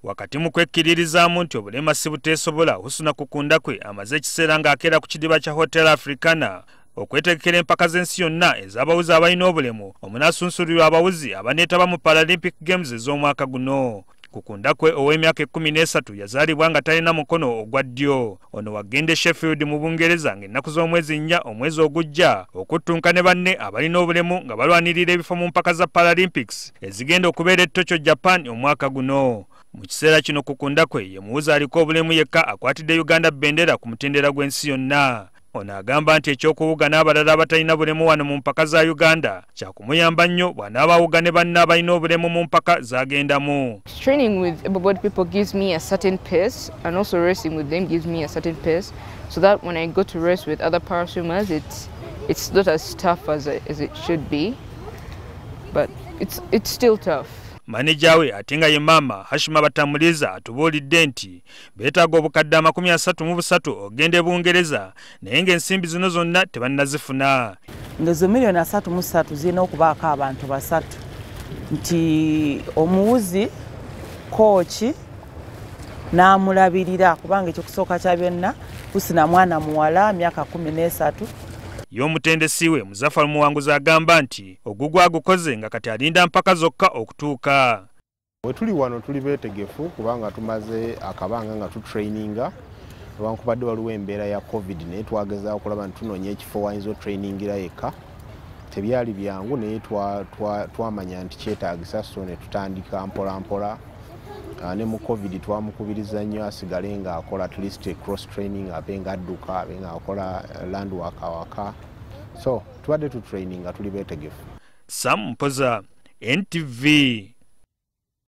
wakati mu kwekkiririzaamu nti obulema si buteesobola Husuna Kukunda kwe amaze ekiseera ng'akeera ku kidiba kya Hotel Africana okwetegekera empaka z'ensi yonna ez'abawuzi abalina obulemu omunaasunsulirwa abawuzi abaneetaba mu Paralympic Games ez'omwaka guno. Kukunda kwe ow'emyaka 13 yazaalibwa nga talina mukono ogwa ddyo. Ono wagende Sheffield mu Bungereza ng'ennaku z'omwezi 4 omwezi ogujja okuttunka ne banne abalina obulemu nga balwanirira ebifo mu mpaka za Paralympics ezigenda okubeera e Tokyo, Japan omwaka guno. Mu kiseera kino Kukunda kwe ye muwuzi aliko obulemu yekka akwatidde Uganda bendera ku mutendera gw'ensi yonna. Ono agamba nti ekyokuwuga n'abalala abatalina bulemu wano mu mpaka za Uganda kyakumuyamba nnyo bw'anaabawuga ne banne abalina obulemu mu mpaka z'agendamu. Training with able-bodied people gives me a certain pace, and also racing with them gives me a certain pace, so that when I go to race with other paraswimmers, it's not as tough as it should be, but it's still tough. Maneja we ate nga ye Maama Hashima Batamuliza atubuulidde nti beetaaga obukadde 33 ogende Bungereza naye ng'ensimbi zino zonna tebannazifuna. Ngezo miliyoni 33 zirina okubaako abantu 3 nti omuwuzi kooki n'amulabirira kubanga ekyokusooka kya byonna Husuna mwana muwala myaka 13. Y'omutendesi we Muzaffar Muwanguzi agamba nti ogugwa agukoze nga kati alinda mpaka zokka okutuuka. We tuli wano tuli beetegefu kubanga tumaze akabanga nga tutraininga lwankubadde waliwo embeera ya COVID naye twagezaako okulaba nti tunoonya ekifo wayinza otrainingira yekka. Tebyali byangu naye twamanya nti kyetaagisa so ne tutandika mpola mpola. Ne mu COVID twamukubiriza nnyo asigale ng'akola at least cross training abe ng'adduka abe ng'akola land work awaka. So tubadde tu training nga tuli beetegefu. Sam Mpoza, NTV.